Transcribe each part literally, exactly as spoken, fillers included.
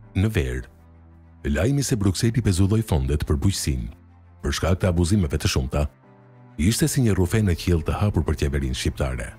Në verë, lajmi se Brukseli pezulloi fondet për bujqësinë, për shkak të abuzimeve të shumta, ishte si një rufe në qiell të hapur për qeverinë shqiptare.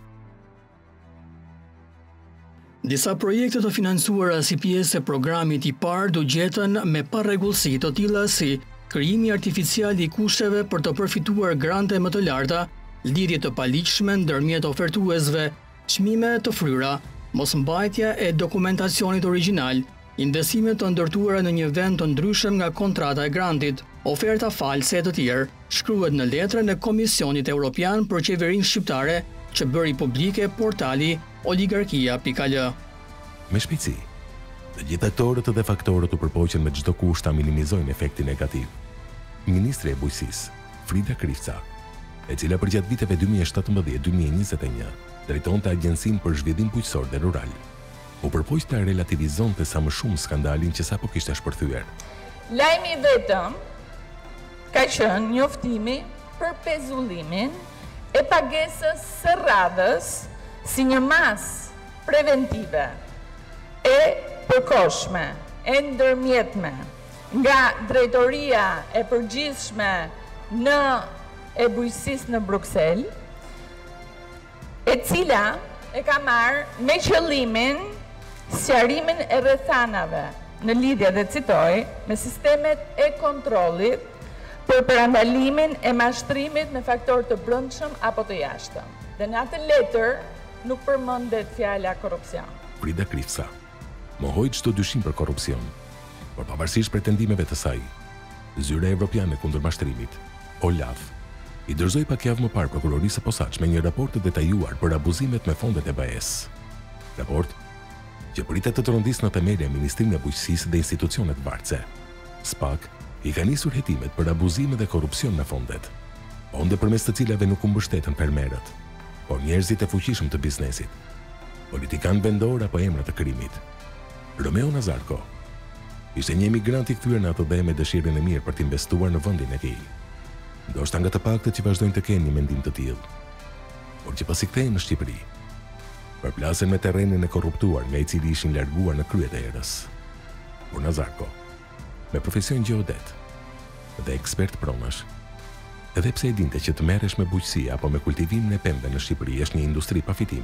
Disa projekte të financuara si pjesë e programit I PAR u gjetën me parregullsi të tilla si krijimi artificial I kushteve për të përfituar grante më të larta, lidhje të paligjshme ndërmjet ofertuesve, çmime të fryra, mosmbajtja e dokumentacionit origjinal, investime të ndërtuara në një vend të ndryshëm nga kontrata e grantit, oferta false e të tjerë, shkruhet në letrën e Komisionit Evropian për Qeverinë Shqiptare që bëri publike portali oligarkia pikë al. Me shpejtësi, të gjithë aktorët dhe faktorët u përpoqen me çdo kusht ta minimizojnë efektin negativ. Ministri e Bujqësisë, Frida Krifca, e cila përgjatë viteve dy mijë e shtatëmbëdhjetë deri në dy mijë e njëzet e një drejtonte Agjencinë për Zhvillim Bujqësor dhe Rural, u përpoq ta relativizonte sa më shumë skandalin që sapo kishte shpërthyer. Lajmi vetëm ka qenë njoftimi për pezullimin e pagesës së radhës si një masë preventive e përkohshme, e ndërmjetme nga drejtoria e përgjithshme në e bujqësisë në Bruksel, e cila e ka marrë me qëllimin sqarimin e rrethanave në lidhje, dhe citoj, me sistemet e kontrollit për parandalimin e mashtrimit me faktor të brendshëm apo të jashtëm. Dhe në atë letër nuk përmendet fjala korrupsion. Frida Krifca mohoi çdo dyshim për korrupsion, por pavarësisht pretendimeve të saj, Zyra Evropiane kundër mashtrimit, OLAF, I dorëzoi pak javë më parë prokurorisë së posaçme një raport të detajuar për abuzimet me fondet e B E S. Raport që pritet të trondisë në themele e Ministrinë e Bujqësisë dhe institucionet vartëse. SPAK I ka nisur hetimet për abuzime dhe korrupsion me fondet, fonde përmes të cilave nuk u mbështetën fermerët, por njerëzit e fuqishëm të biznesit, politikanë vendor apo emra të krimit. Romeo Nazarko ishte një emigrant I kthyer në ato dhe me dëshirën e mirë për të investuar në vendin e tij. Ndoshta nga të paktët që vazhdojnë të kenë një mendim të tillë, por që pasi kthehen në Shqipëri, përplasen me terrenin e korruptuar nga I cili ishin larguar në kryet e erës. Por Nazarko, me profesion gjeodet dhe ekspert pronash, edhe pse e dinte që të merresh me bujqësi apo me kultivimin e pembe në Shqipëri është një industri pa fitim,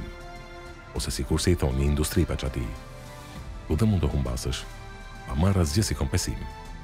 ose sikur se I thonë një industri pa çati, ku dhe mund të humbasësh, pa marrë asgjë si kompensim.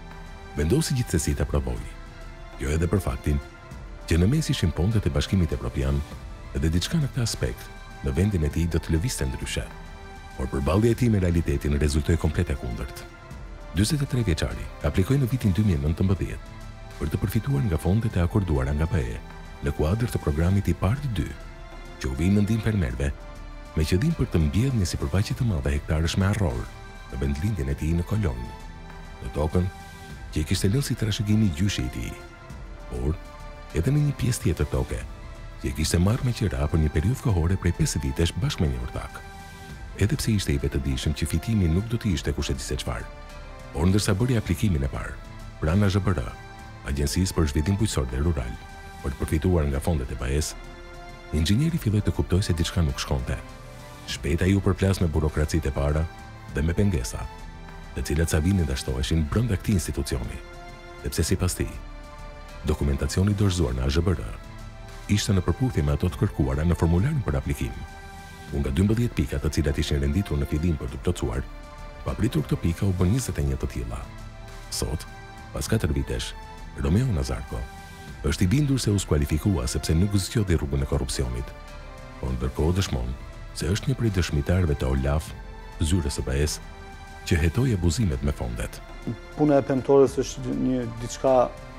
Vendosi gjithsesi ta provojë. Jo edhe për faktin që në mes ishin pontet e Bashkimit Evropian dhe diçka në këtë aspekt në vendin e tij do të lëvizte ndryshe, por përballja e tij me realitetin rezultoi komplet e kundërt. dyzet e tre vjeçari aplikoi në vitin dy mijë e nëntëmbëdhjetë për të përfituar nga fondet e akorduara nga B E në kuadër të programit I PAR dy, që u vinë në ndihmë fermerëve me qëllim për të mbjellë një sipërfaqe të madhe hektarësh me arror në vendlindjen e tij në Kolonj, në tokën që I kishte lënë si trashëgimi gjyshi I tij, por edhe në një pjesë tjetër toke, që I kishte marrë me qira për një periudhë kohore prej pesë vitesh bashkë me një ortak. Edhe pse ishte I vetëdijshëm që fitimi nuk do të ishte kush e di se çfarë, por ndërsa bëri aplikimin e parë, pranë Z B R, Agjencisë për Zhvillim Bujqësor dhe Rural, për të përfituar nga fondet e B E S, inxhinieri filloi të kuptojë se diçka nuk shkonte. Shpejt ai u përplas me burokracitë e para dhe me pengesa, të cilat sa vinin dashtoheshin brenda këtij institucioni, sepse sipas tij, dokumentacioni dorëzuar në A Z B R ishte në përputhje me ato të kërkuara në formularin për aplikim. Ku nga dymbëdhjetë pika të cilat ishin renditur në fillim për të plotësuar, papritur këto pika u bën njëzet e një të tilla. Sot, pas katër vitesh, Romeo Nazarko është I bindur se u skualifikua sepse nuk zgjodhi rrugën e korrupsionit, por ndërkohë dëshmon se është një prej dëshmitarëve të OLAF, zyrës së B E S, që hetoi abuzimet me fondet. Puna e pemtores është një diçka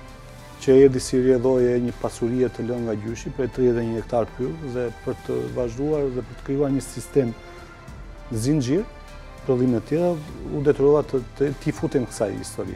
që erdhi si rrjedhoje e një pasurie të lënë nga gjyshi për tridhjetë e një hektar pyll dhe për të vazhduar dhe për të krijuar një sistem zinxhir, prodhime të tjera, u detyrova të, të, të futem kësaj historie.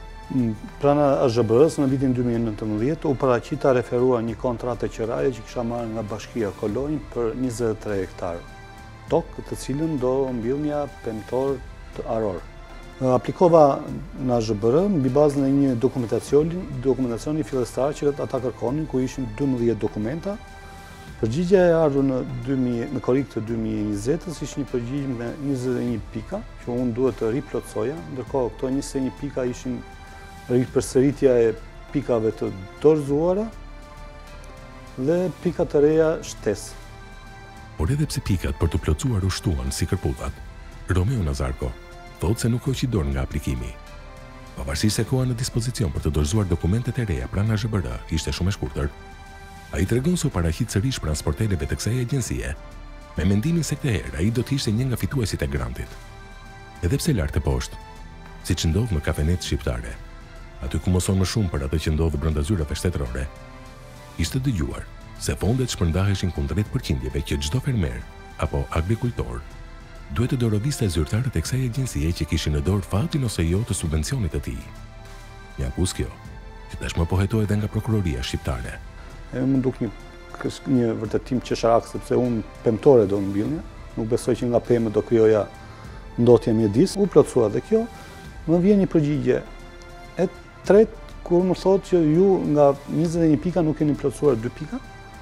Pranë A Z B R-s në vitin dy mijë e nëntëmbëdhjetë u paraqita referuar një kontratë qiraje që kisha marrë nga Bashkia Kolonj për njëzet e tre hektar tokë, të cilën do mbyllnja pemtor të aror. Aplikova në A Z B R mbi bazën e një dokumentacioni, dokumentacioni fillestar që ata kërkonin, ku ishin dymbëdhjetë dokumenta, Përgjigja e ardhur në, në korrik të dy mijë e njëzet-ës ishte një përgjigje me njëzet e një pika, që unë duhet të riplotësoja, ndërkohë këto njëzet e një pika ishin ripërsëritja e pikave të dorëzuara dhe pika të reja shtesë. Por edhe pse pikat për të plotësuar u shtuan si kërputhat, Romeo Nazarko thotë se nuk hoqi dorë nga aplikimi. Pavarësisht se koha në dispozicion për të dorëzuar dokumentet e reja pranë A Z B R ishte shumë e shkurtër, ai tregon se u paraqit sërish pranë sporteleve të kësaj agjencie, me mendimin se këtë herë ai do të ishte një nga fituesit e grantit. Edhe pse lart e poshtë, siç ndodh në kafenet shqiptare, aty ku mëson më shumë për atë që ndodh brenda zyrave shtetërore, ishte dëgjuar se fondet shpërndaheshin kundër përqindjeve që çdo fermer apo agrikultor duhet të doroviste zyrtarët e kësaj agjencie që kishin në dorë fatin ose jo të subvencionit të tij. Një akuzë kjo, që tashmë po hetohet edhe nga prokuroria shqiptare. E më duk një, një vërtetim qesharak, sepse unë pemtore do mbyllja, nuk besoj që nga pemë do krijoja ndotje mjedis. U plotësua dhe kjo, më vjen një përgjigje e tretë kur më thotë që ju nga njëzet e një pika nuk keni plotësuar dy pika.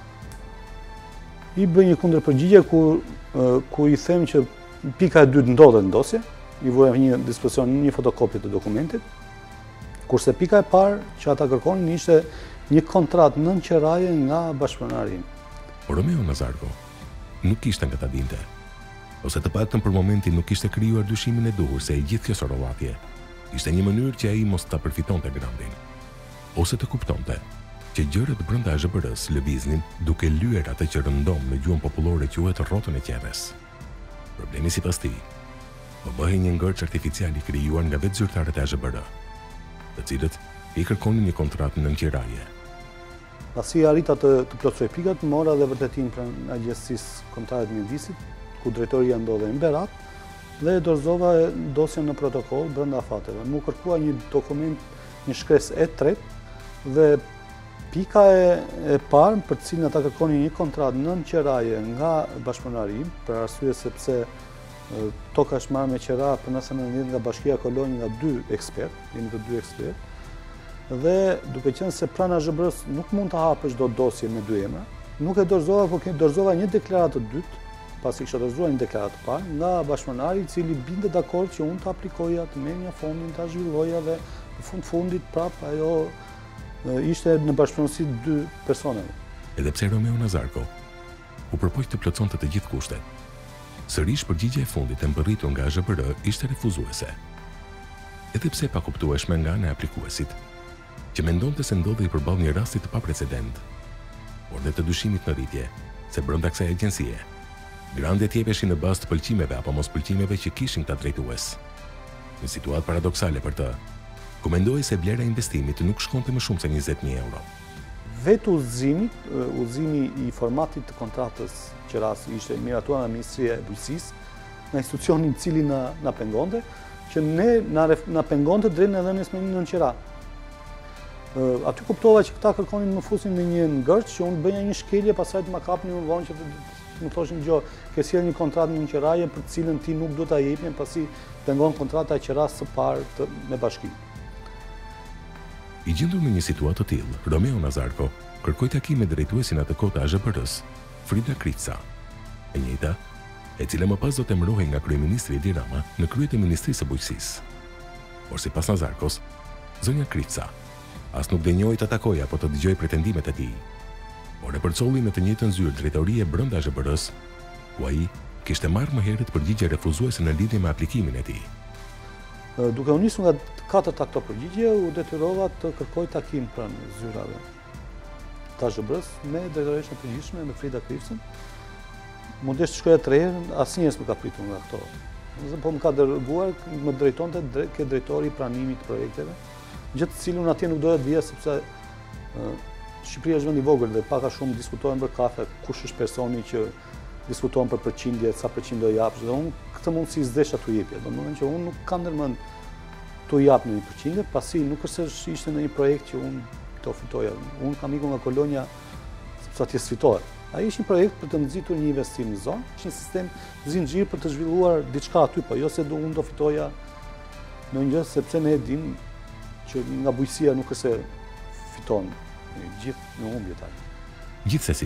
I bëj një kundër përgjigje ku, ku i them që pika e dytë ndodhet në dosje, i vuaj një dispozicion një fotokopje të dokumentit, kurse pika e parë që ata kërkonin ishte një kontratë nënqeraje nga bashkëpronari im. Romeo Nazarko nuk ishte nga ta dinte, ose të paktën për momentin nuk ishte krijuar dyshimin e duhur se e gjithë kjo sorovatje ishte një mënyrë që ai mos ta përfitonte grandin, ose të kuptonte që gjërat brenda A Z B R-s lëviznin duke lyer atë që rëndom në gjuhën popullore quhet rrotën e qerres. Problemi sipas tij po bëhej një ngërç artificial i krijuar nga vetë zyrtarët e A Z B R, të cilët i kërkonin një kontratë nënqiraje. Pasi arrita të, të plotësoj pikat, mora dhe vërtetim pranë Agjencisë Kombëtare të Mjedisit, ku drejtoria ndodhej në Berat, dhe dorëzova dosjen në protokoll brenda fateve. Mu kërkua një dokument, një shkresë e tretë dhe pika e, e parë për të cilën ata kërkonin një kontratë nënqiraje nga bashkëpronari im, për arsye sepse e, toka është marrë me qera për nëse në nga Bashkia Kolonjë nga dy ekspert, jemi të dy ekspert, dhe duke qenë se pranë A Z B R-s nuk mund të hapësh do dosje me dy emra, nuk e dorëzova, por dorëzova një deklaratë të dytë, pasi kisha dorëzuar një deklaratë të parë nga bashkëpronari i cili binte dakord që unë të aplikoja, të merrja fondin, ta zhvilloja dhe në fund fundit prap ajo e, ishte në bashkëpronësi dy personave. Edhe pse Romeo Nazarko u përpoq të plotësonte të gjithë kushtet, sërish përgjigja e fundit e mbërritur nga A Z B R ishte refuzuese. Edhe pse pa kuptueshme nga ana e aplikuesit, që mendonte se ndodhej përballë një rasti të paprecedent, por dhe të dyshimit në rritje se brenda kësaj agjencie grandet jepeshin në bazë të pëlqimeve apo mos pëlqimeve që kishin ta drejtues. Një situatë paradoksale për të, ku mendoi se vlera e investimit nuk shkonte më shumë se njëzet mijë euro. Vetë udhëzimi, udhëzimi i formatit të kontratës që rasti ishte miratuar nga Ministria e Bujqësisë, nga institucioni i cili na, na pengonte, që ne na, na pengonte drejt në dhënies me një nënqira. Uh, aty kuptova që këta kërkonin më fusin në një ngërç që unë bëja një shkelje, pastaj të ma kapnin më vonë që të, të më thoshin gjë, ke sjell një kontratë nënqiraje për të cilën ti nuk do ta jepnin, pasi pengon kontrata e qeras së parë të, me bashkinë. I gjendur në një situatë të tillë, Romeo Nazarko kërkoi takim me drejtuesin atë kohë të A Z B R-s, Frida Krica, e njëjta, e cila më pas do të emërohej nga kryeministri Edi Rama në krye të Ministrisë së Bujqësisë. Por sipas Nazarkos, zonja Krica as nuk dënjoi të takoj apo të dëgjoj pretendimet e tij, por e përcolli në të njëjtën zyrë drejtorie brenda A Z B R-s, ku ai kishte marrë më herët përgjigje refuzuese në lidhje me aplikimin e tij. Duke u nisur nga katërta këto përgjigje, u detyrova të kërkoj takim pranë zyrave të A Z B R-s me drejtoreshën e përgjithshme, me Frida Kricën. Mundesh të shkoja tre herë, asnjëherë s'më ka pritur nga këto. Po më ka dërguar, më drejtonte ke drejtori i pranimit të projekteve, gjë të cilën atje nuk doja të vija sepse uh, Shqipëria është vend i vogël dhe paka shumë diskutohen për kafe, kush është personi që diskutohen për përqindje, sa përqindje do japësh, dhe unë këtë mundësi s'desha t'u jepja. Domethënë që unë nuk kam ndërmend t'u jap në një përqindje, pasi nuk është se ishte në një projekt që unë të fitoja. Unë kam ikur nga Kolonja sepse atje sfitohet. Ai ishte një projekt për të nxitur një investim në zonë, ishte një sistem zinxhir për të zhvilluar diçka aty, po jo se do unë do fitoja në një gjë sepse ne e dim që nga bujqësia nuk është se fiton, gjithë në humbje tani. Gjithsesi,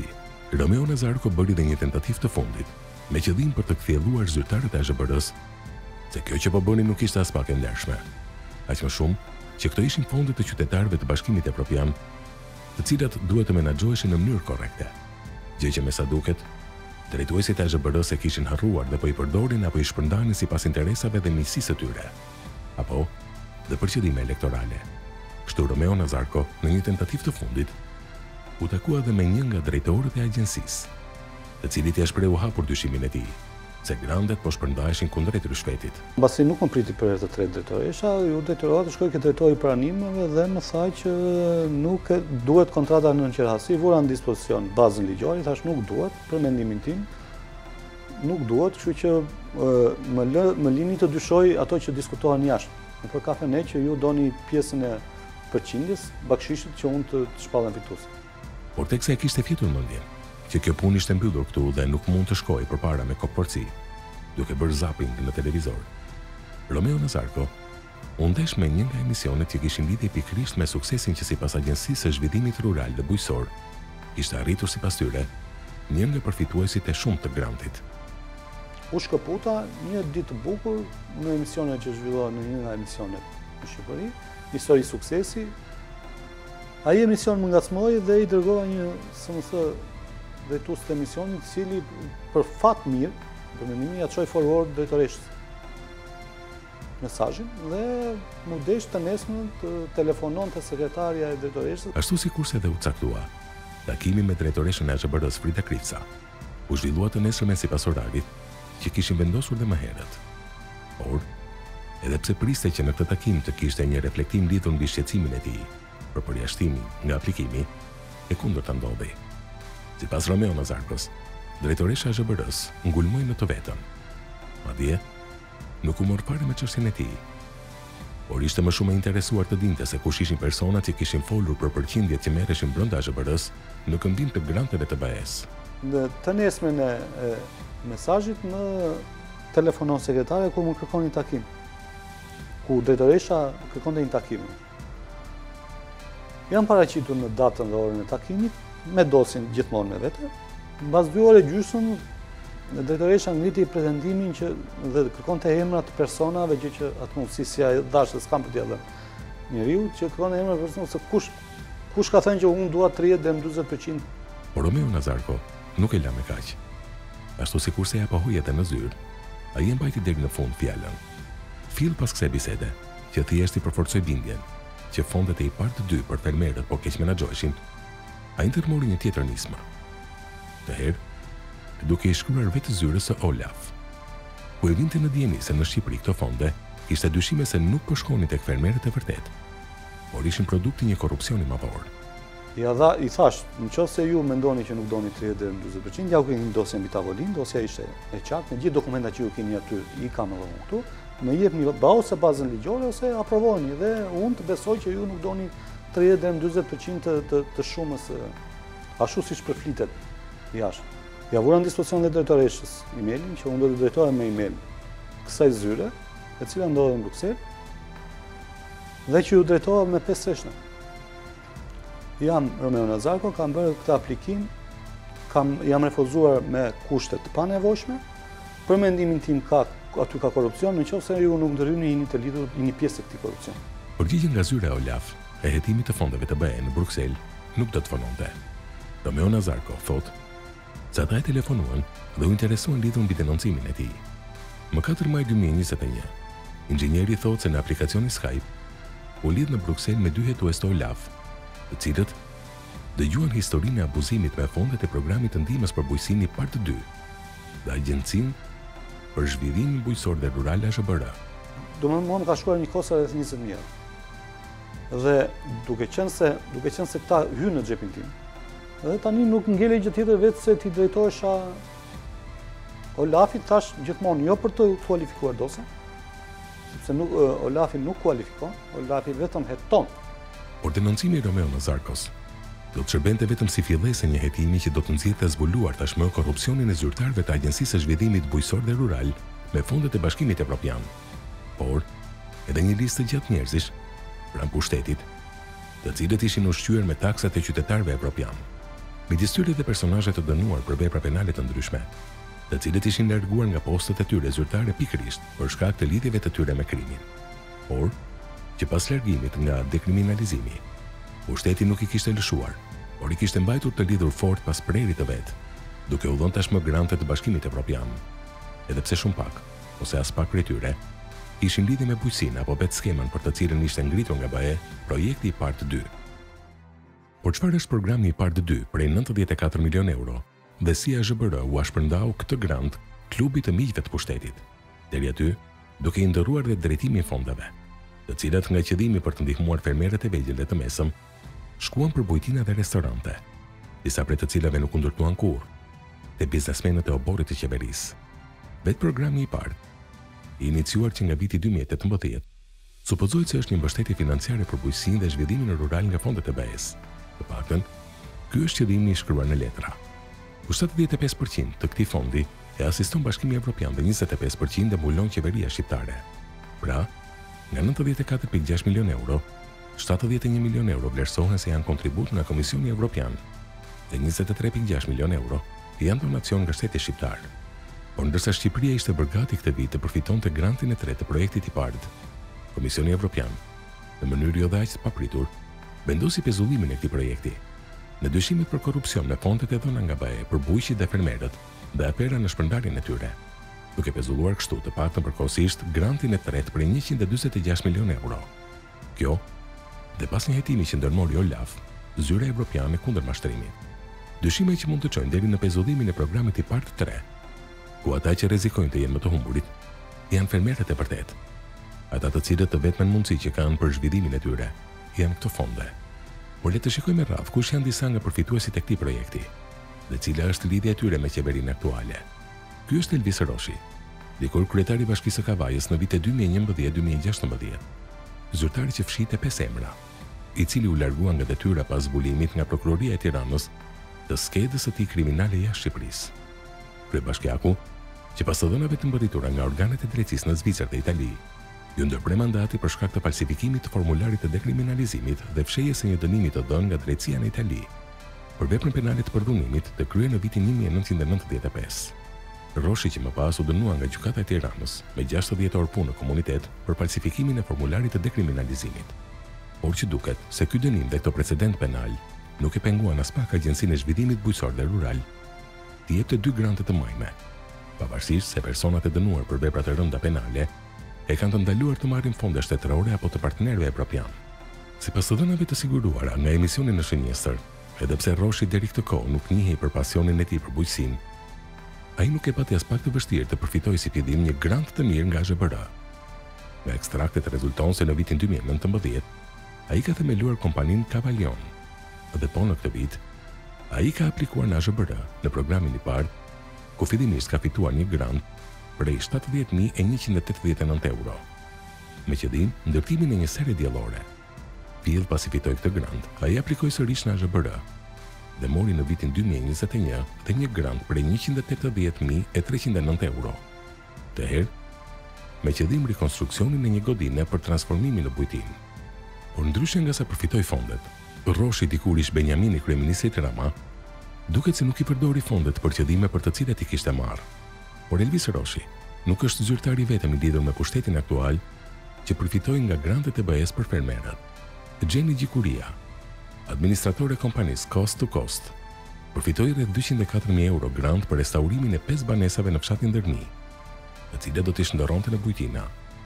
Romeo Nazarko bëri dhe një tentativë të fundit, me qëllim për të kthjelluar zyrtarët e A Z B R-s, se kjo që po bënin nuk ishte as pak e ndershme. Aq më shumë që këto ishin fonde të qytetarëve të Bashkimit Evropian, të cilat duhet të menaxhoheshin në mënyrë korrekte. Gjë që me sa duket, drejtuesit e A Z B R-s e kishin harruar dhe po i përdorin apo i shpërndanin sipas interesave dhe misisë së tyre, apo dhe për qëllime elektorale. Kështu Romeo Nazarko, në një tentativë të fundit, u takua dhe me një nga drejtorët e agjensisë, të cilit ia shprehu hapur dyshimin e tij, se grandet po shpërndaheshin kundrejt rishfetit. Mbasi nuk më priti për herë të tretë drejtoresha, ju drejtorati shkoi ke drejtori i pranimeve dhe më tha që nuk e, duhet kontrata në nënqerhasi, vura në dispozicion bazën ligjore, thash nuk duhet, për mendimin tim, nuk duhet, kështu që më, lë, më lini të dyshoj ato që diskutohen jashtë. Në për kafe ne që ju doni pjesën e përqindjes, bakshishit që unë të, të shpallem fitues. Por teksa e kishte fjetur mendjen, që kjo punë ishte mbyllur këtu dhe nuk mund të shkojë përpara me kokporci, duke bërë zapping në televizor. Romeo Nazarko u ndesh me një nga emisionet që kishin lidhje pikërisht me suksesin që sipas Agjencisë së Zhvillimit Rural dhe Bujqësor kishte arritur sipas tyre një nga përfituesit e shumë të grantit. U shkëputa një ditë të bukur në emisionet që zhvillohen në një nga emisionet në Shqipëri, histori suksesi. Ai emision më ngacmoi dhe i dërgova një, së më thë, drejtues të emisionit, i cili për fat mirë, për mendimin ja çoi forward drejtoreshës mesazhin dhe më desh të nesërmen të telefononte sekretarja e drejtoreshës. Ashtu sikurse dhe u caktua, takimi me drejtoreshën e A Z B R-s Frida Krivca u zhvillua të nesërmen sipas orarit që kishin vendosur dhe më herët. Por, edhe pse priste që në këtë takim të kishte një reflektim lidhur mbi shqetësimin e tij për përjashtimin nga aplikimi, e kundërta ndodhi. Sipas Romeo Nazarkos, drejtoresha e A Z B R-s ngulmoi në të vetën. Madje, nuk u mor fare me çështjen e tij, por ishte më shumë e interesuar të dinte se kush ishin personat që kishin folur për përqindjet që merreshin brenda A Z B R-s në këmbim të granteve të B E-s. Në të nesërmen e, e mesazhit më telefonon sekretarja ku më kërkon një takim, ku drejtoresha kërkonte një takim. Jam paraqitur në datën dhe orën e takimit, me dosin gjithmonë me vete. Mbas dy orë gjysmë, drejtoresha ngriti pretendimin që dhe kërkonte emrat të personave, gjë që atë mundësi si ai dashë s'kam për t'ia dhënë njeriu, që kërkonte emrat të personave se kush kush ka thënë që unë dua tridhjetë deri në dyzet përqind. Por Romeo Nazarko nuk e la me kaq. Ashtu sikurse ja pohoi atë në zyrë, ai e mbajti deri në fund fjalën. Fill pas kësaj bisede, që thjesht i përforcoi bindjen që fondet e i parë të dy për fermerët po keq menaxhoheshin, ai ndërmori një tjetër nismë. Të herë, duke i shkruar vetë zyrës së Olaf. Ku e vinte në dieni se në Shqipëri këto fonde kishte dyshime se nuk po shkonin tek fermerët e vërtet, por ishin produkti një korrupsioni madhor. Ja dha, i thash, nëse ju mendoni që nuk doni tridhjetë deri në dyzet përqind, ja u keni një dosje mbi tavolinë, dosja ishte e qartë, me gjithë dokumentat që ju keni aty, i kam edhe unë këtu, më jepni ose bazën ligjore ose aprovoni dhe unë të besoj që ju nuk doni tridhjetë deri në dyzet përqind të, të, të shumës ashtu siç përflitet jashtë. Ja vura në dispozicion dhe drejtoreshës emailin, që unë do të drejtohem me email kësaj zyre, e cila ndodhet në Bruksel, dhe që ju drejtohem me pesë rreshta. Jam Romeo Nazarko, kam bërë këtë aplikim, kam, jam refuzuar me kushte të panevojshme, për mendimin tim ka, aty ka korrupsion, nëse ju nuk ndërhyni jeni të lidhur një pjesë të këtij korrupsioni. Përgjigjen nga zyra e Olaf e hetimit të fondeve të B E në Bruksel nuk do të vononte. Romeo Nazarko thotë se ata e telefonuan dhe u interesuan lidhur mbi denoncimin e tij. Më katër maj dy mijë e njëzet e një, inxhinieri thotë se në aplikacionin Skype u lidh në Bruksel me dy hetues të Olaf, të cilët dëgjuan historinë e abuzimit me fondet e programit të ndihmës për bujqësinë i parë të dy dhe Agjencinë për Zhvillimin Bujqësor dhe Rural A Z B R. Domethënë më ka shkuar një kosa rreth njëzet mijë. Dhe duke qenë se duke qenë se këta hynë në xhepin tim, dhe tani nuk ngele gjë tjetër vetë se ti drejtohesha Olafit, thash gjithmonë jo për të kualifikuar dosjen, sepse nuk, Olafi nuk kualifikon, Olafi vetëm heton. Por denoncimi i Romeo Nazarkos do të shërbente vetëm si fillesë e një hetimi që do të nxjerrte zbuluar tashmë korrupsionin e zyrtarëve të Agjencisë së Zhvillimit Bujqësor dhe Rural me fondet e Bashkimit Evropian. Por edhe një listë gjatë njerëzish pranë pushtetit, të cilët ishin ushqyer me taksat e qytetarëve evropian. midis tyre dhe personazhe të dënuar për vepra penale të ndryshme, të cilët ishin larguar nga postet e tyre zyrtare pikërisht për shkak të lidhjeve të tyre me krimin. Por, që pas largimit nga dekriminalizimi, pushteti nuk i kishte lëshuar, por i kishte mbajtur të lidhur fort pas prerit të vet, duke u dhënë tashmë grante të Bashkimit Evropian, edhe pse shumë pak, ose as pak prej tyre, ishin lidhje me bujqësinë apo bet skeman për të cilën ishte ngritur nga B E projekti i parë dy. Por çfarë është programi i parë dy prej nëntëdhjetë e katër milion euro, dhe si A Zh B R u shpërndau këtë grant klubit të miqve të pushtetit, deri aty duke i ndërruar dhe drejtimin e fondeve, të cilat nga qëllimi për të ndihmuar fermerët e vegjël dhe të mesëm, shkuan për bujtina dhe restorante, disa prej të cilave nuk u ndërtuan kurrë, te biznesmenët e oborrit të qeverisë. Vetë programi i parë, i iniciuar që nga viti dy mijë e tetëmbëdhjetë, supozohet se është një mbështetje financiare për bujqësinë dhe zhvillimin rural nga fondet e B E-s. Të paktën, ky është qëllimi i shkruar në letra. Ku shtatëdhjetë e pesë përqind të këtij fondi e asiston Bashkimi Evropian dhe njëzet e pesë përqind e mbulon qeveria shqiptare. Pra, nga nëntëdhjetë e katër pikë gjashtë milion euro, shtatëdhjetë e një milion euro vlerësohen se janë kontribut nga Komisioni Evropian dhe njëzet e tre pikë gjashtë milion euro janë donacion nga shteti shqiptar. Por ndërsa Shqipëria ishte bërë gati këtë vit të përfitonte grantin e tretë të projektit i parë, Komisioni Evropian, në mënyrë jo dhe aq të papritur, vendosi pezullimin e këtij projekti. Në dyshimet për korrupsion me fondet e dhëna nga B E për bujqit dhe fermerët dhe apera në shpërndarjen e tyre, duke pezulluar kështu të paktën përkohësisht grantin e tretë për njëqind e dyzet e gjashtë milion euro. Kjo, dhe pas një hetimi që ndërmori OLAF, zyra evropiane kundër mashtrimit. Dyshime që mund të çojnë deri në pezullimin e programit i parë të tre, ku ata që rrezikojnë të jenë më të humburit, janë fermerët e vërtet. Ata të cilët të vetmen mundësi që kanë për zhvillimin e tyre, janë këto fonde. Por le të shikojmë me radhë kush janë disa nga përfituesit e këtij projekti, dhe cila është lidhja e tyre me qeverinë aktuale. Ky është Elvis Roshi, dikur kryetari i Bashkisë së Kavajës në vitet dy mijë e njëmbëdhjetë dy mijë e gjashtëmbëdhjetë. Zyrtari që fshihte pesë emra, i cili u largua nga detyra pas zbulimit nga prokuroria e Tiranës të skedës së tij kriminale jashtë Shqipërisë. Kryebashkiaku, që pas të dhënave të mbërritura nga organet e drejtësisë në Zvicër dhe Itali, ju ndërpre mandati për shkak të falsifikimit të formularit të dekriminalizimit dhe fshehjes së një dënimi të dhënë nga drejtësia në Itali për veprën penale të përdhunimit të kryer në vitin një mijë e nëntëqind e nëntëdhjetë e pesë. Roshi që më pas u dënua nga gjykata e Tiranës me gjashtëdhjetë orë punë në komunitet për falsifikimin e formularit të dekriminalizimit. Por që duket se ky dënim dhe këto precedent penal nuk e penguan as pak Agjencinë e Zhvillimit Bujqësor dhe Rural të jepte dy grante të majme, pavarësisht se personat e dënuar për vepra të rënda penale e kanë të ndaluar të marrin fonde shtetërore apo të partnerëve evropian. Sipas të dhënave të siguruara nga emisioni në Shënjestër, edhe pse Roshi deri këtë kohë nuk njihej për pasionin e tij për bujqësinë, ai nuk e pati as pak të vështirë të përfitojë si fillim një grant të mirë nga A Zh B R. Nga ekstraktet rezulton se në vitin dy mijë e nëntëmbëdhjetë, ai ka themeluar kompaninë Cavalion, dhe po në këtë vit, ai ka aplikuar në A Zh B R në programin i parë, ku fillimisht ka fituar një grant prej shtatëdhjetë mijë e njëqind e tetëdhjetë e nëntë euro, me qëllim ndërtimin e një sere diellore. Fill pasi fitoi këtë grant, ai aplikoi sërish në A Zh B R dhe mori në vitin dy mijë e njëzet e një dhe një grant prej njëqind e tetëdhjetë mijë e treqind e nëntë euro. Të herë, me qëllim rikonstruksionin e një godine për transformimin në bujtinë. Por ndryshe nga sa përfitoi fondet, Roshi dikur ish Benjamini kryeministrit Rama, duket se nuk i përdori fondet për qëllime për të cilat i kishte marrë. Por Elvis Roshi nuk është zyrtari vetëm i lidhur me pushtetin aktual që përfitoi nga grantet e B E-s për fermerët. Gjeni Gjikuria, administrator e kompanisë Coast to Coast, përfitoi rreth dyqind e katër mijë euro grant për restaurimin e pesë banesave në fshatin Dërni, të cilat do t'i shndërronte në bujtina.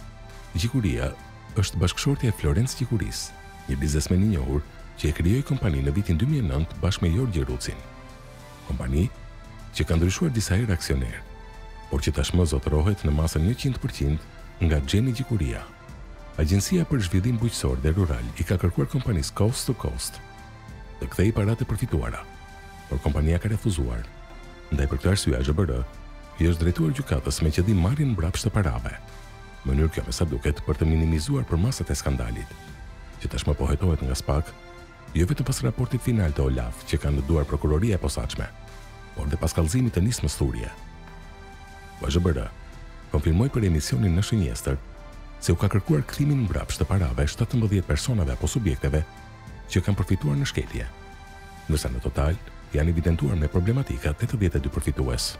Gjikuria është bashkëshortja e Florence Gjikuris, një biznesmen i njohur që e krijoi kompaninë në vitin dy mijë e nëntë bashkë me Jorgji Rucin. Kompani që ka ndryshuar disa herë aksioner, por që tashmë zotërohet në masën njëqind përqind nga Gjeni Gjikuria. Agjencia për Zhvillim Bujqësor dhe Rural i ka kërkuar kompanisë Coast to Coast të kthejë paratë e përfituara, por kompania ka refuzuar. Ndaj për këtë arsye A Zh B R i është drejtuar gjykatës me qëllim marrjen mbrapsht të parave. Mënyrë kjo me sa duket për të minimizuar përmasat e skandalit, që tashmë po hetohet nga spak, jo vetëm pas raportit final të OLAF që kanë në duar prokuroria e posaçme, por dhe pas kallëzimit të nismës thurje. A Zh B R konfirmoi për emisionin në Shënjestër se u ka kërkuar kthimin mbrapsht të parave shtatëmbëdhjetë personave apo subjekteve që kanë përfituar në shkelje, ndërsa në total janë evidentuar me problematika tetëdhjetë e dy përfitues.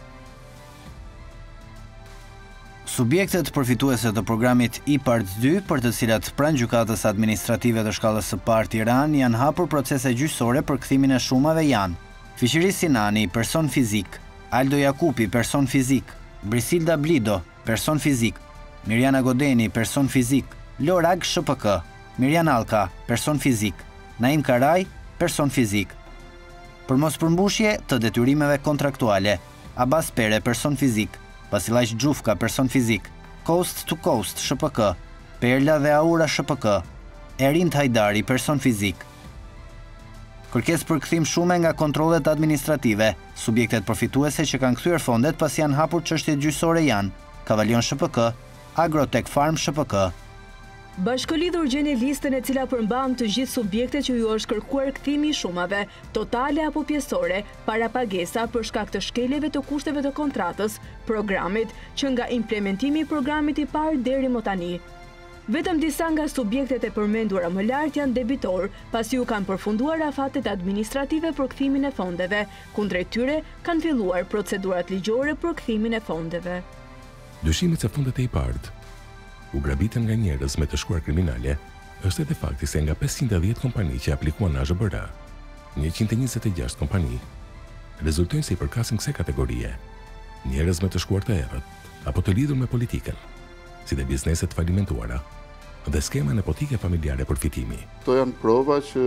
Subjektet përfituese të programit IPART dy, për të cilat pranë gjykatës administrative të shkallës së parë Tiranë janë hapur procese gjyqësore për kthimin e shumave janë: Fiqiri Sinani, person fizik; Aldo Jakupi, person fizik; Brisilda Blido, person fizik; Mirjana Godeni, person fizik; Lorag S P K; Mirjan Alka, person fizik; Naim Karaj, person fizik. Për mos përmbushje të detyrimeve kontraktuale: Abbas Pere, person fizik; Vasilaj Gjufka, person fizik; Coast to Coast S P K; Perla dhe Aura S P K; Erin Hajdari, person fizik. Kërkesë për kthim shume nga kontrollet administrative. Subjektet përfituese që kanë kthyer fondet pas janë hapur çështjet gjyqësore janë: Kavalion S P K, Agrotech Farm S P K. Bashkëlidhur gjeni listën e cila përmban të gjithë subjektet që ju është kërkuar kthimi i shumave, totale apo pjesore, para pagesa për shkak të shkeljeve të kushteve të kontratës, programit, që nga implementimi i programit i parë deri më tani. Vetëm disa nga subjektet e përmenduara më lart janë debitor, pasi u kanë përfunduar afatet administrative për kthimin e fondeve, kundrejt tyre kanë filluar procedurat ligjore për kthimin e fondeve. Dyshimet se fondet e IPART u grabitën nga njerëz me të shkruar kriminale, është edhe fakti se nga pesëqind e dhjetë kompani që aplikuan në A Z B R, njëqind e njëzet e gjashtë kompani rezultojnë se i përkasin kësaj kategorie: njerëz me të shkruar të errët apo të lidhur me politikën, si dhe bizneset falimentuara dhe skema nepotike familjare përfitimi. Këto janë prova që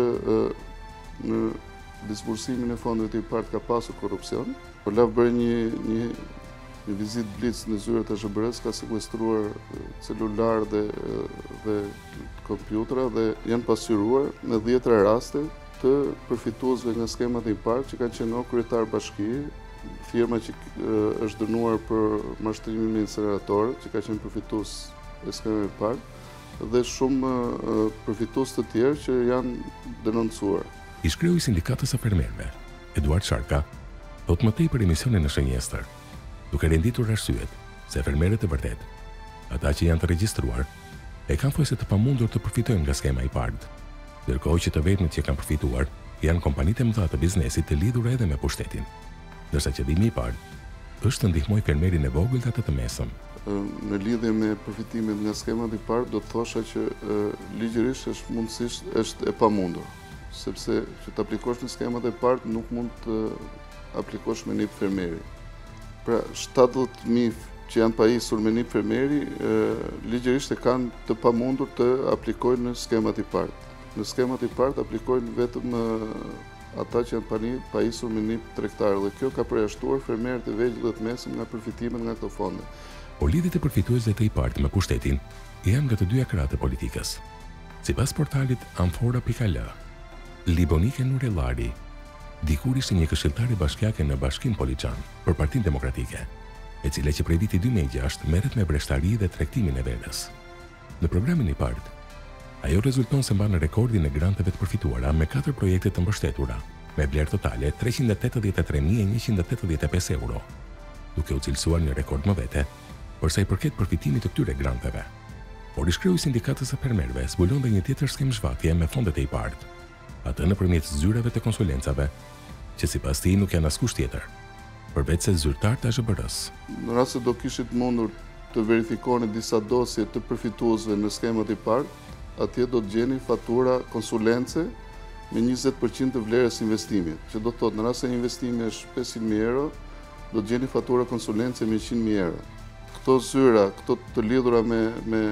në disbursimin e fondeve të IPART ka pasur korrupsion. Por lavë bërë një, një, një vizit blitz në zyrat e A Z B R-s, ka sekuestruar celular dhe, dhe kompjutra dhe janë pasqyruar në dhjetra raste të përfituesve nga skemat e IPART që kanë qenë o kryetar bashki, firma që është dënuar për mashtrimin me incineratorët, që ka qenë përfitues e skemave IPART, dhe shumë përfitues të tjerë që janë denoncuar. Ishkreu i sindikatës së fermerëve, Eduard Sharka, thot më tej për emisionin në Shënjestër, duke renditur arsyet se fermerët e vërtet, ata që janë të regjistruar, e kanë thjesht të pamundur të përfitojnë nga skema IPART, ndërkohë që të vetmit që kanë përfituar janë kompanitë e mëdha të biznesit të lidhura edhe me pushtetin, ndërsa qëllimi i parë është të ndihmojë fermerin e vogël dhe atë të mesëm. Në lidhje me përfitimet nga skemat IPART, do të thosha që ligjërisht është mundësisht është e pamundur, sepse që të aplikosh në skemat IPART nuk mund të aplikosh me nip fermeri. Pra shtatëdhjetë mijë që janë pajisur me nip fermeri, ligjërisht e kanë të pamundur të aplikojnë në skemat IPART. Në skemat IPART aplikojnë vetëm ata që janë pajisur me nip tregtar dhe kjo ka përjashtuar fermerët e vegjël dhe të mesëm nga përfitimet nga këto fonde. Po lidhjet e përfituesve të IPART me pushtetin janë nga të dyja krahët e politikës. Sipas portalit Amfora punkt al, Libonike Nurellari, dikur ishte një këshilltare bashkiake në Bashkinë Poliçan për Partinë Demokratike, e cila që prej vitit dy mijë e gjashtë merret me breshtari dhe tregtimin e verës. Në programin IPART, ajo rezulton se mban rekordin e granteve të përfituara me katër projekte të mbështetura, me vlerë totale treqind e tetëdhjetë e tre mijë e njëqind e tetëdhjetë e pesë euro, duke u cilësuar një rekord më vete për sa i përket përfitimit të këtyre granteve. Por ishkreu i sindikatës së fermerëve zbulon dhe një tjetër skem zhvatje me fondet e IPART, atë nëpërmjet zyrave të konsulencave, që sipas tij nuk janë askush tjetër, përveç se zyrtar të A Z B R-s. Në rast se do kishit mundur të verifikoni disa dosje të përfituesve në skemat IPART, atje do të gjeni fatura konsulence me njëzet përqind të vlerës investimit, që do të thotë në rast se investimi është pesëqind mijë euro, do të gjeni fatura konsulence me njëqind mijë euro. Këto zyra, këto të lidhura me, me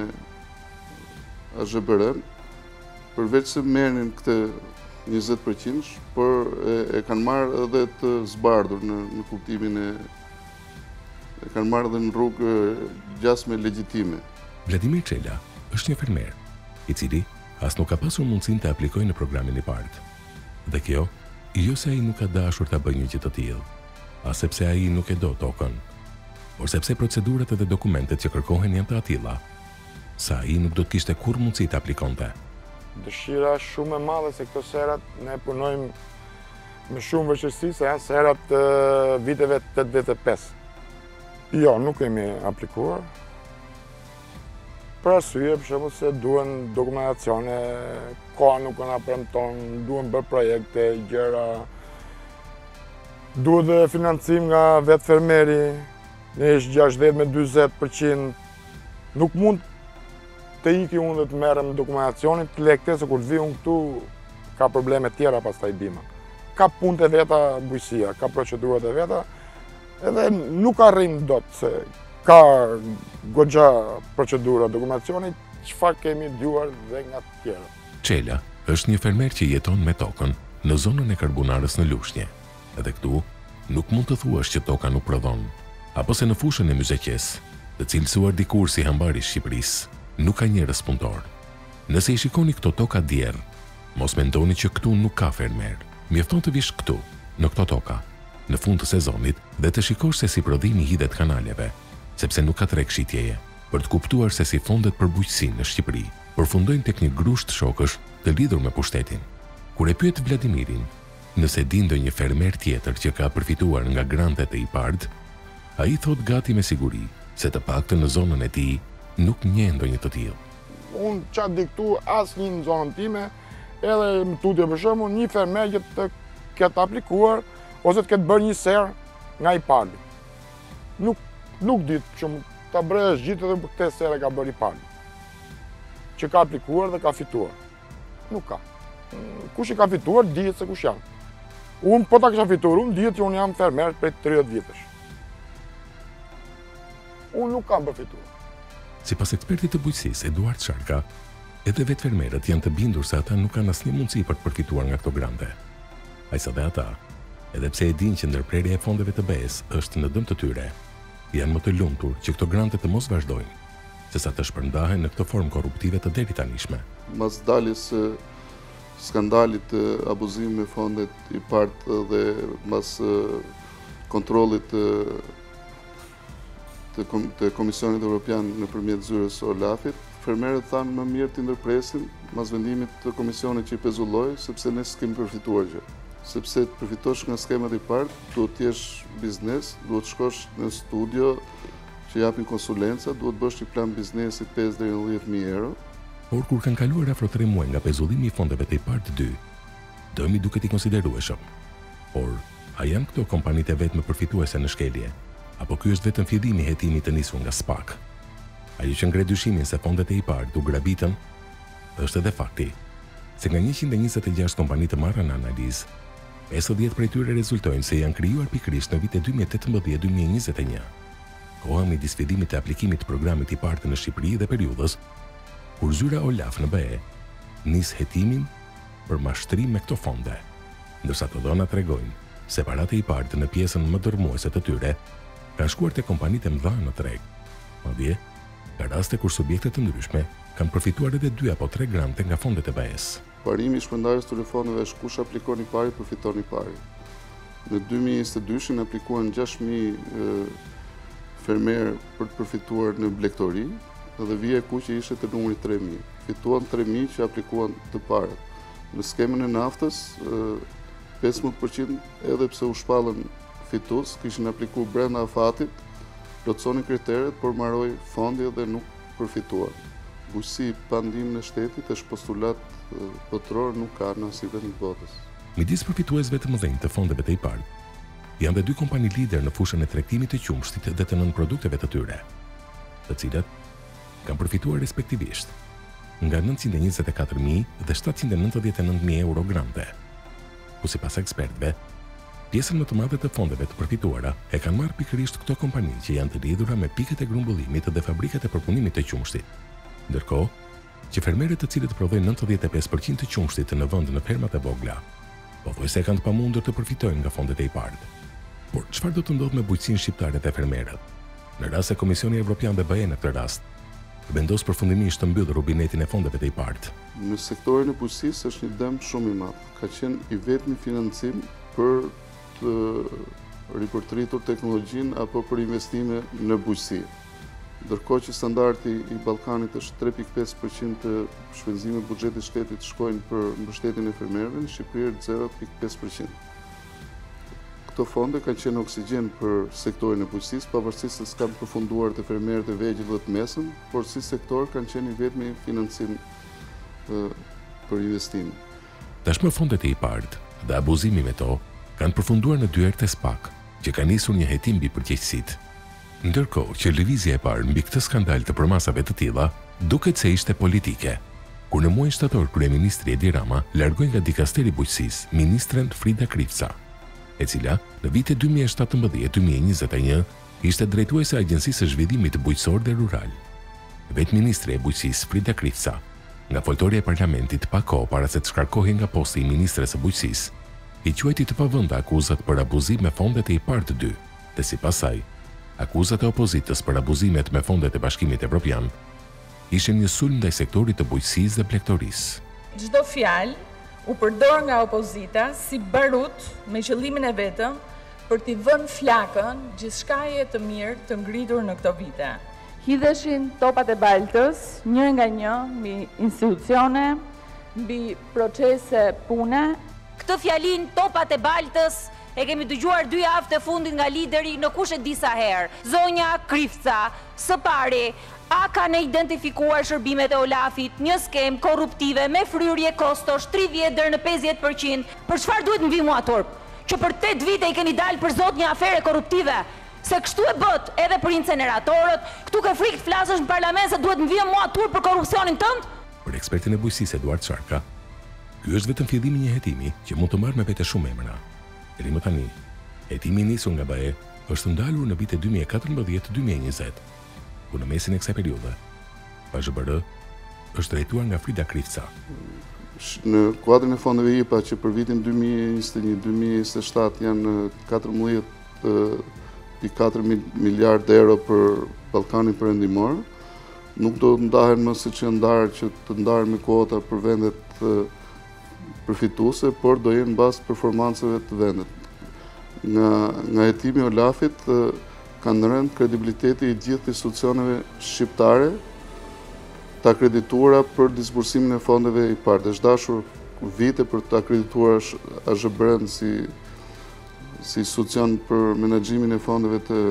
A Z B R-n, përveç se merrnin këtë njëzet përqind, por e, e kanë marrë edhe të zbardhur në, në kuptimin e e kanë marrë edhe në rrugë gjasme legjitime. Vladimir Çela është një fermer, i cili as nuk ka pasur mundësinë të aplikojë në programin IPART. Dhe kjo, jo se ai nuk ka dashur ta bëjë një gjë të tillë, as sepse ai nuk e do tokën, por sepse procedurat dhe dokumentet që kërkohen janë të atilla, sa ai nuk do të kishte kurrë mundësi të aplikonte. Dëshira është shumë e madhe se këto serat ne punojmë me shumë vështirësi se janë serat uh, viteve tetëdhjetë e pesë. Jo, nuk kemi aplikuar. Për arsye, për shembull se duhen dokumentacione, koha nuk na premton, duhen bërë projekte, gjëra. Duhet dhe financim nga vetë fermeri, ne ishtë gjashtëdhjetë me dyzet përqind. Nuk mund të iki unë dhe të merrem me dokumentacionin, të lekte se kur të vi unë këtu, ka probleme tjera pas taj bima. Ka punët e veta bujësia, ka procedurat e veta, edhe nuk arrim dot se ka goxha procedura dokumentacioni, çfarë kemi dëgjuar dhe nga të tjera. Çela është një fermer që jeton me tokën në zonën e karbonarës në Lushnjë. Edhe këtu nuk mund të thuash që toka nuk prodhon, apo se në fushën e Myzeqes, të cilësuar dikur si hambari i Shqipërisë, nuk ka njerëz punëtor. Nëse i shikoni këto toka djerë, mos mendoni që këtu nuk ka fermer. Mjafton të vish këtu, në këto toka, në fund të sezonit dhe të shikosh se si prodhimi hidhet kanaleve, sepse nuk ka treg shitjeje, për të kuptuar se si fondet për bujqësinë në Shqipëri përfundojnë tek një grusht shokësh të lidhur me pushtetin. Kur e pyet Vladimirin nëse di ndonjë fermer tjetër që ka përfituar nga grantet e I P A R D, ai thot gati me siguri se të paktën në zonën e tij nuk njeh ndonjë të tillë. Unë qatë di këtu asnjë në zonën time, edhe më tutje për shembull një fermer që të ketë aplikuar ose të ketë bërë një serë nga I P A R D. Nuk nuk di që ta bresh gjithë edhe për këtë serë ka bërë I P A R D. Që ka aplikuar dhe ka fituar. Nuk ka. Kush i ka fituar dihet se kush janë. Unë po ta kisha fituar, unë dihet që unë jam fermer prej tridhjetë vjetësh. Unë nuk kam përfituar. Sipas ekspertit të bujqësisë Eduard Sharka, edhe vetë fermerët janë të bindur se ata nuk kanë asnjë mundësi për të përfituar nga këto grante. Ajsa dhe ata, edhe pse e dinë që ndërprerja e fondeve të B E-s është në dëm të tyre, janë më të lumtur që këto grante të mos vazhdojnë, sesa të shpërndahen në këto formë korruptive të deri tanishme. Mas daljes së skandalit të abuzimit me fondet I P A R D dhe mas kontrollit të të, kom, të Komisionit Evropian nëpërmjet zyrës Olafit, fermerët thanë më mirë të ndërpresin mas vendimit të Komisionit që I pezulloi, sepse ne s'kemi përfituar gjë. Sepse të përfitosh nga skemat I P A R D, duhet të jesh biznes, duhet të shkosh në studio që japin konsulenca, duhet bësh një plan biznesi pesë deri në dhjetë mijë euro. Por kur kanë kaluar afro tre muaj nga pezullimi I fondeve të I P A R D dy, dëmi duket I konsiderueshëm. Por, a janë këto kompanitë vetëm përfituese në shkelje? Apo ky është vetëm fillimi I hetimit të nisur nga SPAK? Ajo që ngre dyshimin se fondet e I P A R D u grabitën, është edhe fakti se nga njëqind e njëzet e gjashtë kompani të marrë në analizë, pesëdhjetë prej tyre rezultojnë se janë krijuar pikërisht në vitet dy mijë e tetëmbëdhjetë deri në dy mijë e njëzet e një. Koha midis fillimit të aplikimit të programit I P A R D në Shqipëri dhe periudhës kur zyra Olaf në B E nis hetimin për mashtrim me këto fonde, ndërsa të dhëna tregojnë se paratë I P A R D në pjesën më dërmuese të tyre kanë shkuar te kompanitë e mëdha në treg. Madje, ka raste kur subjekte të ndryshme kanë përfituar edhe dy apo tre grante nga fondet e B E-s. Parimi I shpërndarjes të fondeve është kush aplikon I P A R I, përfiton I P A R I. Në dy mijë e njëzet e dy aplikuan gjashtë mijë fermer për të përfituar në blegtori, dhe vija e kuq që ishte të numri tre mijë. Fituan tre mijë që aplikuan të parët. Në skemën e naftës, pesëmbëdhjetë përqind edhe pse u shpallën fitues, kishin aplikuar brenda afatit, plotësonin kriteret, por mbaroi fondi dhe nuk përfituan. Bujqësi pa ndihmën e shtetit është postulat botror nuk ka në asnjë vend të botës. Midis përfituesve të mëdhenj të fondeve të I P A R D, janë dhe dy kompani lider në fushën e tregtimit të qumshtit dhe të nënprodukteve të tyre, të cilat kanë përfituar respektivisht nga nëntëqind e njëzet e katër mijë dhe shtatëqind e nëntëdhjetë e nëntë mijë euro grante. Ku sipas ekspertëve, pjesën më të madhe të fondeve të përfituara e kanë marrë pikërisht këto kompani që janë të lidhura me pikët e grumbullimit dhe fabrikat e përpunimit të qumshtit. Ndërkohë, që fermerët të cilët prodhojnë nëntëdhjetë e pesë përqind të qumshtit në vend në fermat e vogla, pothuajse kanë të pamundur të përfitojnë nga fondet e I P A R D. Por çfarë do të ndodhë me bujqësinë shqiptare dhe fermerët? Në rast se Komisioni Evropian dhe B E në këtë rast vendos përfundimisht të mbyllë rubinetin e fondeve të I P A R D. Në sektorin e bujqësisë është një dëm shumë I madh. Ka qenë I vetmi financim për të ripërtritur teknologjinë apo për investime në bujqësi. Ndërkohë që standardi I Ballkanit është tre pikë pesë përqind të shpenzimeve të buxhetit shtetit shkojnë për mbështetjen e fermerëve, në Shqipëri është zero pikë pesë përqind. Këto fonde kanë qenë oksigjen për sektorin e bujqësisë, pavarësisht se s'kan përfunduar të fermerët e vegjël dhe të mesëm, por si sektor kanë qenë I vetmi financim për investim. Tashmë fondet e I P A R D dhe abuzimi me to kanë përfunduar në dyert e SPAK, që ka nisur një hetim mbi përgjegjësitë. Ndërkohë që lëvizja e parë mbi këtë skandal të përmasave të tilla duket se ishte politike, kur në muajin shtator kryeministri Edi Rama largoi nga dikasteri bujqësisë ministren Frida Krifca, e cila në vitet dy mijë e shtatëmbëdhjetë dy mijë e njëzet e një ishte drejtuese e Agjencisë së Zhvillimit Bujqësor dhe Rural. Vetë ministri e bujqësisë Frida Krifca, nga foltorja e parlamentit pa kohë para se të shkarkohej nga posti i ministres së bujqësisë, i quajti të pavënda akuzat për abuzim me fondet e I P A R të dy, dhe sipas saj, akuzat e opozitës për abuzimet me fondet e Bashkimit Evropian ishin një sulm ndaj sektorit të bujqësisë dhe blegtorisë. Çdo fjalë u përdor nga opozita si barut me qëllimin e vetëm për t'i vënë flakën gjithçkaje të mirë të ngritur në këto vite. Hidheshin topat e baltës një nga një mbi institucione, mbi procese pune. Këtë fjalin topat e baltës e kemi dëgjuar dy javë të fundit nga lideri në kush e di sa herë. Zonja Krifca, së pari, a kanë identifikuar shërbimet e Olafit, një skem korruptive me fryrje kostosh tridhjetë deri në pesëdhjetë përqind. Për çfarë duhet mbi mua turp? Që për tetë vite i keni dalë për zot një afere korruptive? Se kështu e bët edhe për inceneratorët, këtu ke frikë të flasësh në parlament se duhet mbi mua turp për korrupsionin tënd? Për ekspertin e bujqësisë Eduard Çarka, ky është vetëm fillimi i një hetimi që mund të marrë me vete shumë emra. Deri më tani, hetimi i nisur nga B E është ndalur në vitet dy mijë e katërmbëdhjetë dy mijë e njëzet, ku në mesin e kësaj periudhe, P Z B R është drejtuar nga Frida Krifca. Në kuadrin e fondeve I P A që për vitin dy mijë e njëzet e një dy mijë e njëzet e shtatë janë katërmbëdhjetë pikë katër miliardë euro për Ballkanin Perëndimor, nuk do të ndahen më siç janë ndarë që të ndaren me kuota për vendet përfituese, por do jenë bazë performancave të vendet. Nga, nga hetimi Olafit kanë rënë kredibiliteti i gjithë institucioneve shqiptare të akredituara për disbursimin e fondeve I P A R. Është dashur vite për të akredituar A Z B R-n si, si institucion për menaxhimin e fondeve të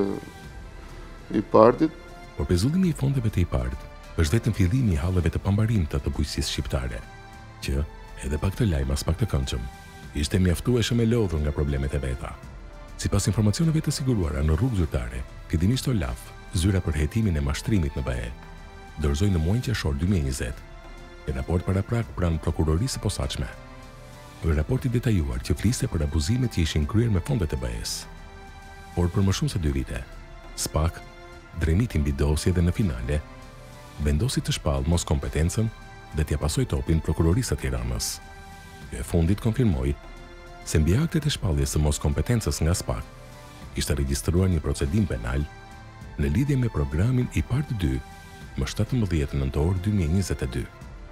I P A R-it. Por pezullimi i fondeve të I P A R-t është vetëm fillimi i halleve të pambarimta të bujqësisë shqiptare, që edhe pa këtë lajm as pak të këndshëm, ishte mjaftueshëm e lodhur nga problemet e veta. Sipas informacioneve të siguruara në rrugë zyrtare, fillimisht Olaf, zyra për hetimin e mashtrimit në B E, dorëzoi në muajin qershor dy mijë e njëzet, një raport paraprak pranë prokurorisë së posaçme. Një raport i detajuar që fliste për abuzimet që ishin kryer me fondet e B E-s. Por për më shumë se dy vite, SPAK drejniti mbi dosje dhe në finale vendosi të shpallë mos kompetencën dhe t'ja pasoi topin prokurorisë së Tiranës. Kjo e fundit konfirmoi se mbi aktet e shpalljes së mos kompetencës nga SPAK ishte regjistruar një procedim penal në lidhje me programin I P A R T dy më shtatëmbëdhjetë nëntor dy mijë e njëzet e dy.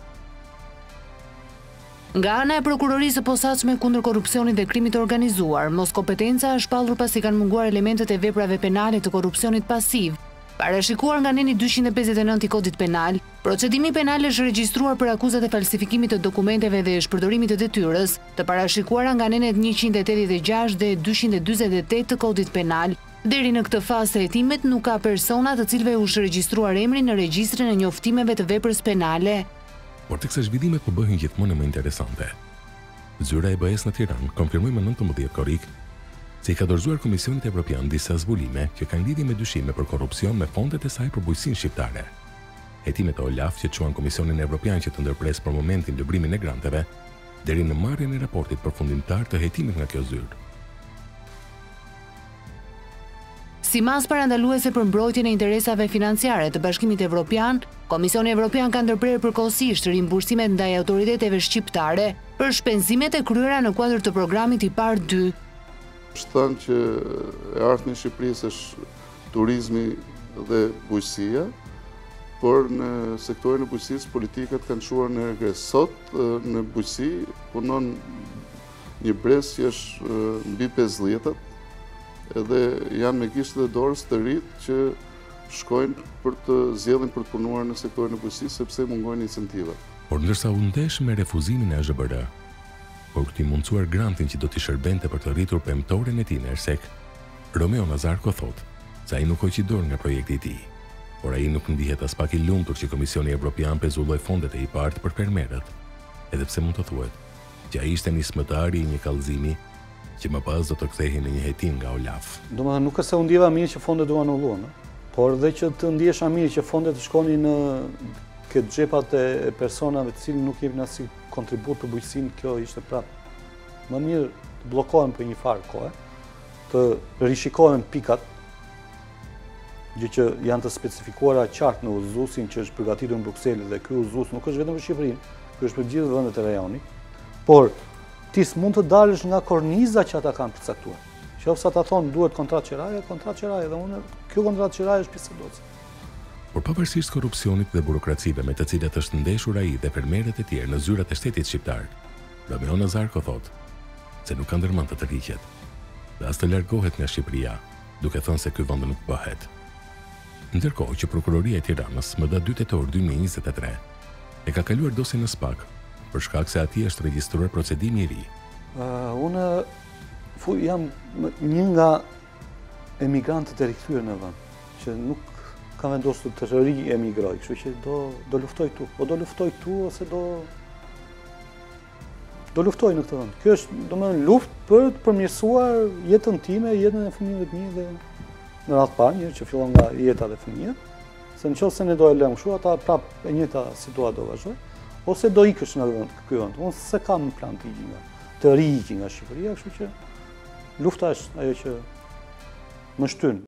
Nga ana e prokurorisë së posaçme kundër korrupsionit dhe krimit të organizuar, mos kompetenca është shpallur pasi kanë munguar elementet e veprave penale të korrupsionit pasiv, parashikuar nga neni dyqind e pesëdhjetë e nëntë I Kodit Penal. Procedimi penal është regjistruar për akuzat e falsifikimit të dokumenteve dhe shpërdorimit të detyrës, të parashikuara nga nenet njëqind e tetëdhjetë e gjashtë dhe dyqind e dyzet e tetë të Kodit Penal. Deri në këtë fazë të hetimet nuk ka persona të cilëve u është regjistruar emri në regjistrin e njoftimeve të veprës penale. Por teksa zhvillimet po bëhen gjithmonë më interesante. Zyra e B E-s në Tiranë konfirmoi më nëntëmbëdhjetë korrik se i ka dorëzuar Komisionit Evropian disa zbulime që kanë lidhje me dyshime për korrupsion me fondet e saj për bujqësinë shqiptare. Hetimet e Olaf që quan Komisionin Evropian që të ndërpres për momentin lëbrimin e granteve, deri në marrjen e raportit përfundimtar të hetimit nga kjo zyrë. Si mas parandaluese për mbrojtjen e interesave financiare të Bashkimit Evropian, Komisioni Evropian ka ndërprerë përkohësisht rimbursimet ndaj autoriteteve shqiptare për shpenzimet e kryera në kuadër të programit I P A R T dy. Është thënë që e ardhmja e Shqipërisë është turizmi dhe bujqësia, por në sektorin e bujqësisë politikat kanë shuar në regres. Sot në bujqësi punon një brez që është mbi pesëdhjetat, edhe janë me gishtë dhe dorës të rritë që shkojnë për të zgjedhin për të punuar në sektorin e bujqësisë sepse mungojnë incentiva. Por ndërsa u ndesh me refuzimin e A Z B R, por këtij mundsuar grantin që do t'i shërbente për të rritur pemtoren e tij në Ersek, Romeo Nazarko thotë se ai nuk hoqi dorë nga projekti i tij, por ai nuk ndihet as pak i lumtur që Komisioni Evropian pezulloi fondet e I P A R T për fermerët, edhe pse mund të thuhet që ai ishte nismëtari i një kallëzimi që më pas do të kthehin në një hetim nga Olaf. Domethënë nuk është se u ndjeva mirë që fondet u anulluan, por dhe që të ndjesha mirë që fondet të shkonin në këtë xhepat e personave të cilë nuk jepin asnjë kontribut për bujqësinë, kjo ishte prapë më mirë të bllokohen për një farë kohë, të rishikohen pikat, gjë që janë të specifikuara qartë në udhëzuesin që është përgatitur në Bruksel, dhe ky udhëzues nuk është vetëm për Shqipërinë, ky është për gjithë vendet e rajonit, por ti s'mund të dalësh nga korniza që ata kanë përcaktuar. Qoftë ata thonë duhet kontratë qiraje, kontratë qiraje, dhe unë kjo kontratë qiraje është pjesë e docë. Por pavarësisht korrupsionit dhe burokracive me të cilat është ndeshur ai dhe fermerët e tjerë në zyrat e shtetit shqiptar, Rameo Nazarko thotë se nuk ka ndërmend të tërhiqet, dhe as të largohet nga Shqipëria, duke thënë se ky vend nuk bëhet. Ndërkohë që prokuroria e Tiranës më dha dy tetor dy mijë e njëzet e tre e ka kaluar dosjen në SPAK për shkak se atij është regjistruar procedimi i ri. Uh, unë fu, jam një nga emigrantët e rikthyer në vend, që nuk kam vendosur të ri emigroj, kështu që do do luftoj tu, o do luftoj tu ose do do luftoj në këtë vend. Kjo është domethënë luftë për të përmirësuar jetën time, jetën e fëmijëve të mi dhe në radhë parë, një që fillon nga jeta dhe fëmijët, se nëse ne do e lëmë kështu, ata prapë e njëjta situatë do vazhdojë, ose do ikësh nga ky vend. Unë se kam plan të iqi nga, të riqi nga Shqipëria, kështu që lufta është ajo që më shtyn.